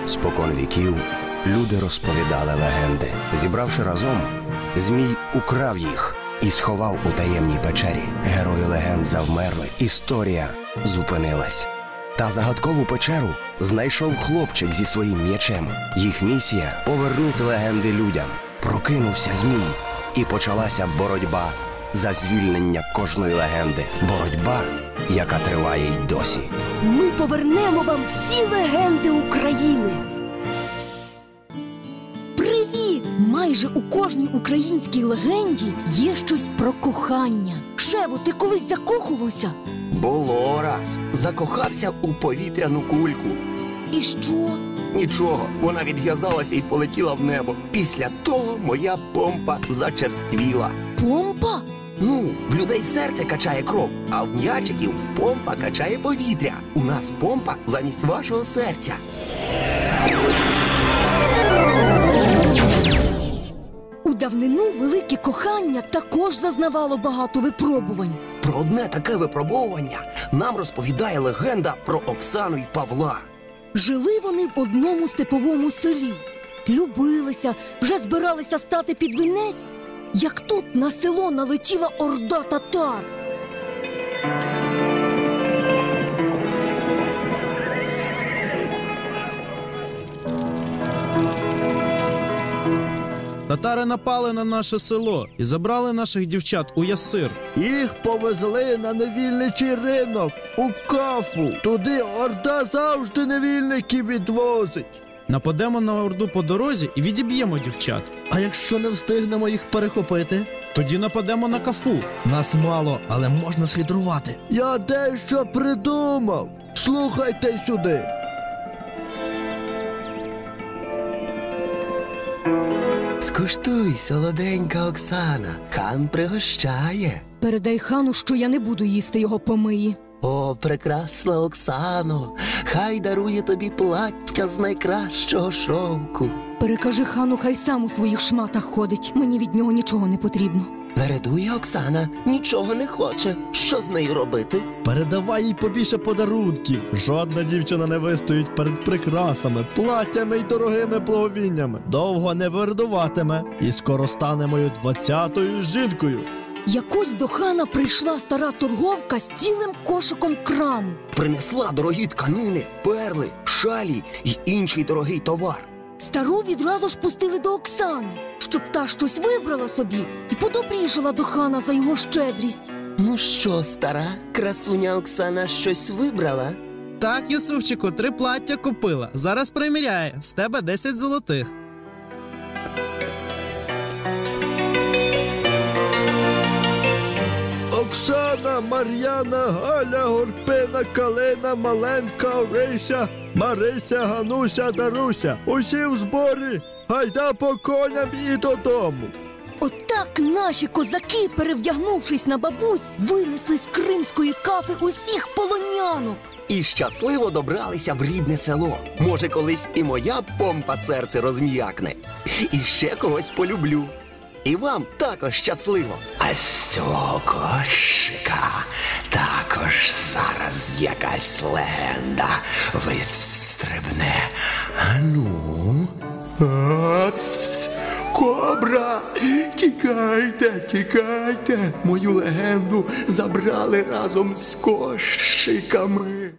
Спокон віків люди розповідали легенди. Зібравши разом, Змій украв їх і сховав у таємній печері. Герої легенд завмерли, історія зупинилась. Та загадкову печеру знайшов хлопчик зі своїм м'ячем. Їх місія – повернути легенди людям. Прокинувся Змій, і почалася боротьба за звільнення кожної легенди. Боротьба, яка триває й досі. Ми повернемо вам всі легенди України. Привіт! Майже у кожній українській легенді є щось про кохання. Шево, ти колись закохувався? Було раз. Закохався у повітряну кульку. І що? Нічого, вона відв'язалася і полетіла в небо. Після того моя помпа зачерствіла. Помпа? Ну, в людей серце качає кров, а в м'ячиків помпа качає повітря. У нас помпа замість вашого серця. У давнину велике кохання також зазнавало багато випробувань. Про одне таке випробовування нам розповідає легенда про Оксану й Павла. Жили вони в одному степовому селі. Любилися, вже збиралися стати під вінець, як тут на село налетіла орда татар. Татари напали на наше село і забрали наших дівчат у Ясир. Їх повезли на невільничий ринок, у Кафу. Туди орда завжди невільників відвозить. Нападемо на орду по дорозі і відіб'ємо дівчат. А якщо не встигнемо їх перехопити? Тоді нападемо на Кафу. Нас мало, але можна схитрувати. Я дещо придумав. Слухайте сюди. Скуштуй, солоденька Оксана, хан пригощає. Передай хану, що я не буду їсти його помиї. О, прекрасна Оксано, хай дарує тобі плаття з найкращого шовку. Перекажи хану, хай сам у своїх шматах ходить. Мені від нього нічого не потрібно. Вередує Оксана, нічого не хоче. Що з нею робити? Передавай їй побільше подарунків. Жодна дівчина не вистоїть перед прикрасами, платтями й дорогими благовіннями. Довго не вередуватиме і скоро стане мою 20-ю жінкою. Якось до хана прийшла стара торговка з цілим кошиком краму. Принесла дорогі тканини, перли, шалі й інший дорогий товар. Стару відразу ж пустили до Оксани, щоб та щось вибрала собі і подобрішала до хана за його щедрість. Ну що, стара, красуня Оксана щось вибрала? Так, Юсуфчику, 3 плаття купила. Зараз приміряє. З тебе 10 золотих. Оксана, Мар'яна, Галя, Горпина, Калина, Маленка, Орися, Марися, Гануся, Даруся. Усі в зборі, гайда по коням і додому. Отак наші козаки, перевдягнувшись на бабусь, винесли з кримської Кафи усіх полонянок. І щасливо добралися в рідне село. Може, колись і моя помпа серце розм'якне. І ще когось полюблю. І вам також щасливо. А з цього кошика також зараз якась легенда вистрибне. Ану. Ац! Кобра! Тікайте, тікайте! Мою легенду забрали разом з кошиками.